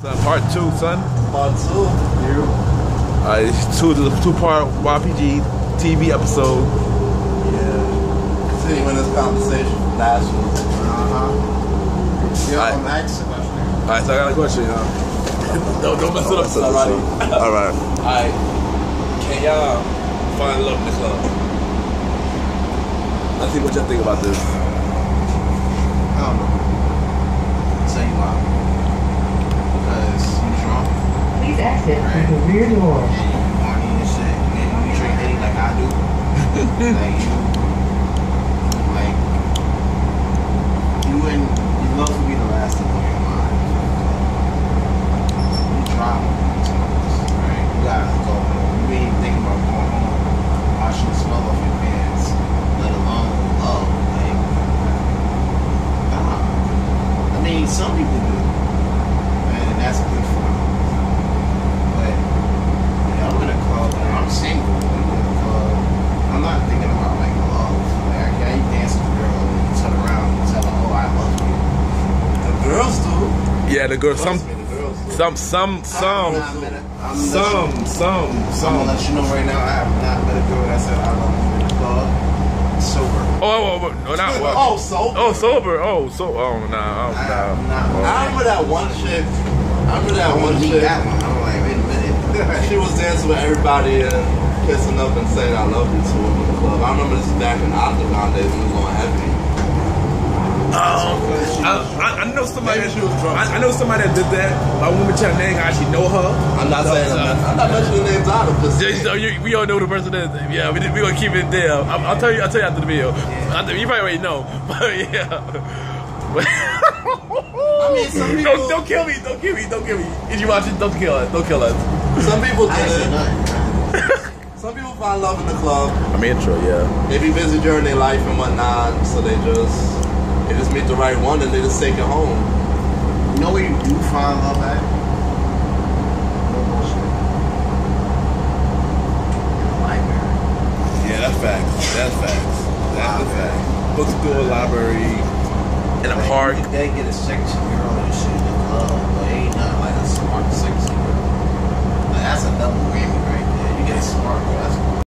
Part 2, son. Part 2. You. Two-part YPG TV episode. Yeah. Continuing this conversation. Nationals. Yo, I'm asking a question. Alright, so I got a question, y'all. Don't mess it up, son. Alright. Alright. Can y'all find love in the club? Let's see what y'all think about this. I don't know. I'll tell you why. Because you drunk. Please exit right? through the rear door. And you horny and shit. And you drink Henny like I do. You love to be the last thing on your mind. You drive sometimes, right? You gotta go home. You ain't even thinking about going home. Washing the smell off your pants, let alone love. Like, nah. I mean, some people do. And that's good for them. But yeah, I'm in a club and I'm single. I'm in a club. I'm not thinking about like love. Like, I can't dance with a girl and you turn around and tell her, oh, I love you. The girls do. Yeah, the girls. Some. I'm gonna let you know right now, I have not met a girl that said I love you in the club. Sober. Sober. Nah. I remember that one chick. That one. I'm like, wait a minute. She was dancing with everybody and kissing up and saying I love you to him in the club. I remember this back in Octagon days when we were going heavy. I know somebody. I know somebody that did that. I won't mention her name. I actually know her. I'm not mentioning names out of this. We all know who the person is. Yeah, we gonna keep it there. I'll tell you after the video. Yeah. You probably already know, but yeah. I mean, some people don't kill me. If you watch it, don't kill us. Some people did it. Some people find love in the club. I'm intro, yeah. They be busy during their life and whatnot, so they just meet the right one and they just take it home. You know where you do find love at? No bullshit. In the library. Yeah, that's facts. That's a fact. Bookstore, library, in a park. They get a sexy girl and shit in the club, but ain't nothing like a smart, sexy girl. Like, that's a double whammy right there. You get a smart girl, that's